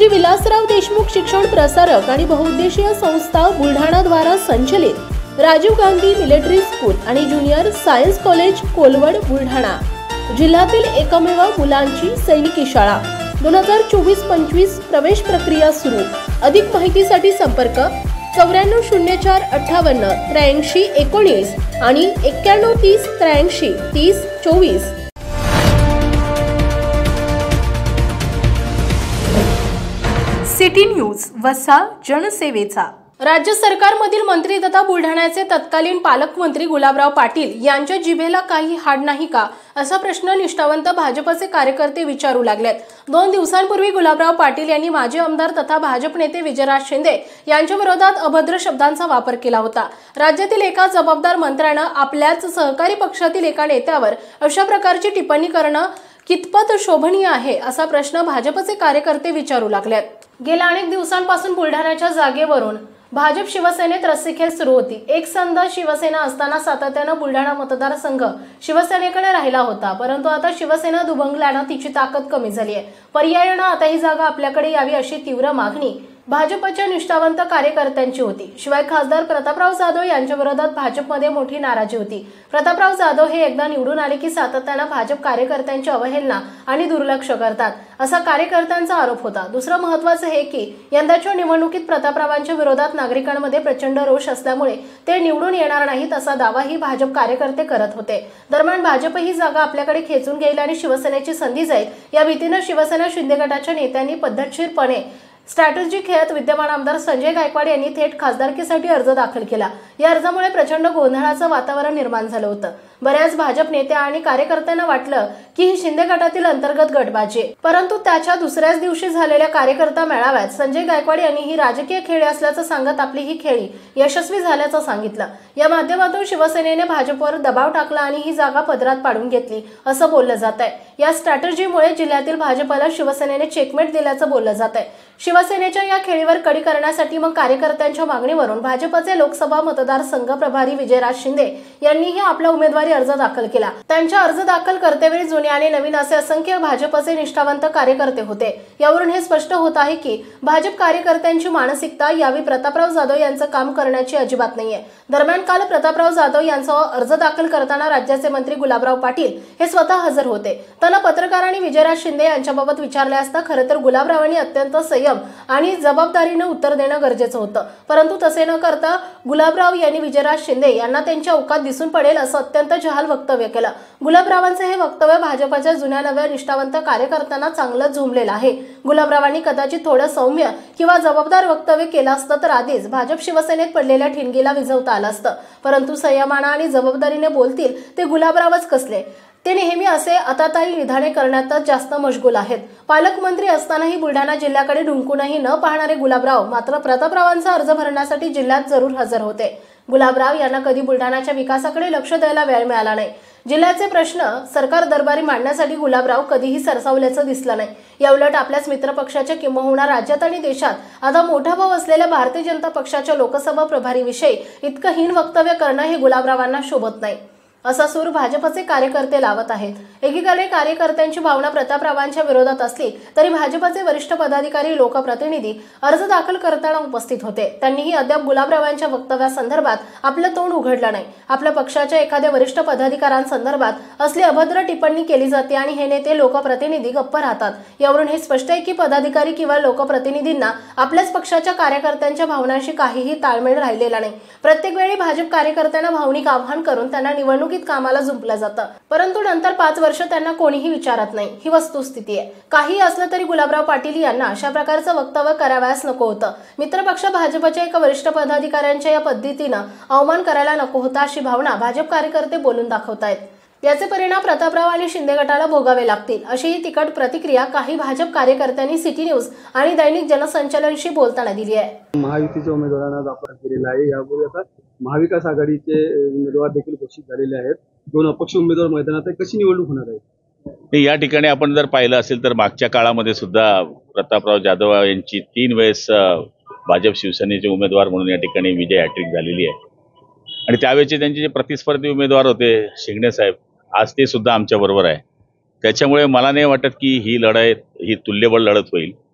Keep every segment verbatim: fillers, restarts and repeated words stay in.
श्री विलासराव देशमुख शिक्षण प्रसारक आणि बहुउद्देशीय संस्था बुलढाणा द्वारा संचलित राजीव गांधी मिलिटरी स्कूल आणि junior science college Kolwad Buldhana जिल्ह्यातील एकमेव मुलांची सैनिकी शाळा दोन हजार चोवीस पंचवीस प्रवेश प्रक्रिया सुरू। अधिक माहितीसाठी संपर्क चौऱ्याण्णव शून्य चार अठ्ठावन्न त्र्याऐंशी एकोणीस आणि एक्क्याण्णव तीस त्र्याऐंशी तीस चोवीस। सिटी न्यूज वसा जनसेवेचा। राज्य सरकारमधील मंत्री तथा बुलढाण्याचे तत्कालीन पालकमंत्री गुलाबराव पाटील यांच्या जिभेला काही हाड नाही का असा प्रश्न निष्ठावंत भाजपचे कार्यकर्ते विचारू लागलेत। दोन दिवसांपूर्वी गुलाबराव पाटील यांनी माजी आमदार तथा भाजप नेते विजयराज शिंदे यांच्या विरोधात अभद्र शब्दांचा वापर केला होता। राज्यातील एका जबाबदार मंत्र्याने आपल्याच सहकारी पक्षातील एका नेत्यावर अशा प्रकारची टिप्पणी करणं कितपत शोभनीय आहे असा प्रश्न भाजपचे कार्यकर्ते विचारू लागलेत। गेल्या अनेक दिवसांपासून बुलढाण्याच्या जागेवरून भाजप शिवसेनेत रस्सीखेच सुरू होती। एक संध शिवसेना असताना सातत्याने बुलढाणा मतदारसंघ शिवसेनेकडे राहिला होता, परंतु आता शिवसेना दुभंगल्याने तिची ताकद कमी झाली आहे। पर्यायाने आता ही जागा आपल्याकडे यावी अशी तीव्र मागणी भाजपच्या निष्ठावंत कार्यकर्त्यांची होती। शिवाय खासदार प्रतापराव जाधव यांच्या विरोधात भाजपमध्ये मोठी नाराजी होती। प्रतापराव जाधव हे एकदा निवडून आले की सातत्याने भाजप कार्यकर्त्यांची अवहेलना आणि दुर्लक्ष करतात असा कार्यकर्त्यांचा आरोप होता। दुसरं महत्त्वाचं हे की यंदाच्या निवडणुकीत प्रतापरावांच्या विरोधात नागरिकांमध्ये प्रचंड रोष असल्यामुळे ते निवडून येणार नाहीत असा दावाही भाजप कार्यकर्ते करत होते। दरम्यान भाजप ही जागा आपल्याकडे खेचून घेईल आणि शिवसेनेची संधी जाईल या भीतीने शिवसेना शिंदे गटाच्या नेत्यांनी पद्धतशीरपणे स्ट्रॅटेजी खेळत विद्यमान आमदार संजय गायकवाड यांनी थेट खासदारकीसाठी अर्ज दाखल केला। या अर्जामुळे प्रचंड गोंधळाचं वातावरण निर्माण झालं होतं। बऱ्याच भाजप नेत्या आणि कार्यकर्त्यांना वाटलं की ही शिंदे गटातील अंतर्गत गटबाजी आहे, परंतु त्याच्या दुसऱ्याच दिवशी झालेल्या कार्यकर्ता मेळाव्यात संजय गायकवाड यांनी ही राजकीय खेळी असल्याचं सांगत आपली ही खेळी यशस्वी झाल्याचं सांगितलं। या माध्यमातून शिवसेनेने भाजपवर दबाव टाकला आणि ही जागा पदरात पाडून घेतली असं बोललं जात आहे। या स्ट्रॅटेजीमुळे जिल्ह्यातील भाजपला शिवसेनेने चेकमेट दिल्याचं बोललं जात आहे। शिवसेनेच्या या खेळीवर कडी करण्यासाठी मग कार्यकर्त्यांच्या मागणीवरून भाजपचे लोकसभा मतदारसंघ प्रभारी विजयराज शिंदे यांनीही आपला उमेदवारी अर्ज दाखल केला। त्यांच्या अर्ज दाखल करतेवेळी जुने आणि नवीन असे असंख्य भाजपचे निष्ठावंत कार्यकर्ते होते। यावरून हे स्पष्ट होत आहे की भाजप कार्यकर्त्यांची मानसिकता यावी प्रतापराव जाधव यांचं काम करण्याची अजिबात नाहीये। दरम्यान काल प्रतापराव जाधव यांचा अर्ज दाखल करताना राज्याचे मंत्री गुलाबराव पाटील हे स्वतः हजर होते। त्यांना पत्रकारांनी विजयराज शिंदे यांच्याबाबत विचारले असता खरं तर गुलाबरावांनी अत्यंत संयम आणि जबाबदारीने उत्तर देणं गरजेचं होतं, परंतु तसे न करता गुलाबराव यांनी विजयराज शिंदे यांना त्यांच्या औकात दिसून पडेल असं अत्यंत जहाल वक्तव्य केलं। गुलाबरावांचे हे वक्तव्य भाजपच्या जुन्या नव्या निष्ठावंत कार्यकर्त्यांना चांगलं झोंबलेलं आहे। गुलाबरावांनी कदाचित थोडं सौम्य किंवा जबाबदार वक्तव्य केलं असतं तर आधीच भाजप शिवसेनेत पडलेल्या ठिणगीला विझवता आलं असतं, परंतु संयमाने आणि जबाबदारीने बोलतील ते गुलाबरावच कसले। ते नेहमी असे अताताई विधाने करण्यातच जास्त मशगूल आहेत। पालकमंत्री असतानाही बुलढाणा जिल्ह्याकडे ढुंकूनही न पाहणारे गुलाबराव मात्र प्रतापरावांचा अर्ज भरण्यासाठी जिल्ह्यात जरूर हजर होते। गुलाबराव यांना कधी बुलढाण्याच्या विकासाकडे लक्ष द्यायला वेळ मिळाला नाही। जिल्ह्याचे प्रश्न सरकार दरबारी मांडण्यासाठी गुलाबराव कधीही सरसावल्याचं दिसलं नाही। याउलट आपल्याच मित्रपक्षाच्या किंबहुना राज्यात आणि देशात आता मोठा भाव असलेल्या भारतीय जनता पक्षाच्या लोकसभा प्रभारीविषयी इतकं हीन वक्तव्य करणं हे गुलाबरावांना शोभत नाही असा सूर भाजपचे कार्यकर्ते लावत आहेत। एकीकडे कार्यकर्त्यांची भावना प्रतापरावांच्या विरोधात असली तरी भाजपचे वरिष्ठ पदाधिकारी लोकप्रतिनिधी अर्ज दाखल करताना उपस्थित होते। त्यांनीही अद्याप गुलाबरावांच्या वक्तव्यासंदर्भात आपलं तोंड उघडलं नाही। आपल्या पक्षाच्या एखाद्या वरिष्ठ पदाधिकाऱ्यांसंदर्भात असली अभद्र टिप्पणी केली जाते आणि हे नेते लोकप्रतिनिधी गप्प राहतात। यावरून हे स्पष्ट आहे की पदाधिकारी किंवा लोकप्रतिनिधींना आपल्याच पक्षाच्या कार्यकर्त्यांच्या भावनांशी काहीही ताळमेळ राहिलेला नाही। प्रत्येक वेळी भाजप कार्यकर्त्यांना भावनिक आव्हान करून त्यांना निवडणूक कामाला जुंपलं जातं, परंतु नंतर पाच वर्ष त्यांना कोणीही विचारत नाही। ही वस्तुस्थिती आहे। काही असलं तरी गुलाबराव पाटील यांना अशा प्रकारचं वक्तव्य करावयास नको होतं। मित्रपक्ष भाजपच्या एका वरिष्ठ पदाधिकाऱ्यांच्या या पद्धतीनं अवमान करायला नको होता अशी भावना भाजप कार्यकर्ते बोलून दाखवतायत। याचे परिणाम प्रतापराव आणि शिंदे गटाला भोगावे लागतील अशी ही तिखट प्रतिक्रिया काही भाजप कार्यकर्त्यांनी सिटी न्यूज आणि दैनिक जनसंचालनशी बोलताना दिली आहे। महायुतीच्या उमेदवारांना दाखल केलेला आहे। यापूर्वी आता महाविकास आघाडीचे उमेदवार देखील घोषित झालेले आहेत। दोन अपक्ष उमेदवार मैदानात आहे। कशी निवडणूक होणार आहे? या ठिकाणी आपण जर पाहिलं असेल तर मागच्या काळामध्ये सुद्धा प्रतापराव जाधव यांची तीन वेळेस भाजप शिवसेनेचे उमेदवार म्हणून या ठिकाणी विजय हॅट्रिक झालेली आहे आणि त्यावेळेचे त्यांचे जे प्रतिस्पर्धी उमेदवार होते शिंगणे साहेब, आज ते सुद्धा आमच्या बरोबर आहे। त्याच्यामुळे मला नाही वाटत की ही लढाई ही तुल्यबळ लढत होईल।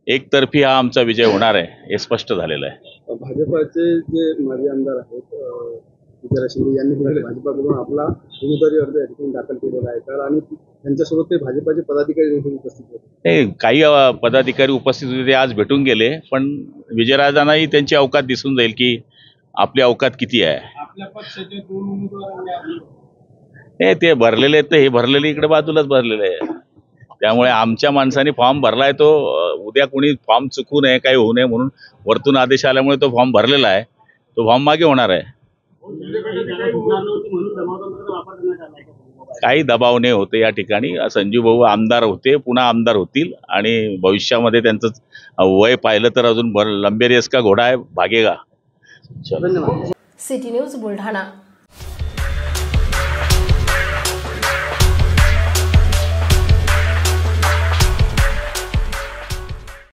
एकतर्फी हा आमचा विजय होणार आहे हे स्पष्ट झालेलं आहे. भाजपाचे जे माजी आमदार आहेत अं, विजय शिंदे यांनी देखील भाजपाकडून आपला उमेदवारी अर्ज या ठिकाणी दाखल केलेला आहे तर आणि त्यांच्यासोबत ते भाजपाचे पदाधिकारी देखील उपस्थित होते. नाही, काही अ, पदाधिकारी उपस्थित होते, ते आज भेटून गेले, पण विजयराजांनाही त्यांची अवकात दिसून जाईल की आपली अवकात किती आहे. आपल्या पक्षाचे दोन उमेदवार हे ते भरलेले आहेत, तर हे भरलेले इकडे बाजूलाच भरलेले आहे. त्यामुळे आमच्या माणसाने फॉर्म भरलाय तो अ, उद्या कोणी फॉर्म चुकू नये, काही होऊ नये म्हणून वरतून आदेश आल्यामुळे तो फॉर्म भरलेला आहे. तो फॉर्म मागे होणार आहे. काही दबाव नाही होते या ठिकाणी. संजीव भाऊ आमदार होते, पुन्हा आमदार होतील आणि भविष्यामध्ये त्यांचं वय पाहिलं तर अजून लंबे रेस का घोडा आहे भागेगा. धन्यवाद. City news Buldhana.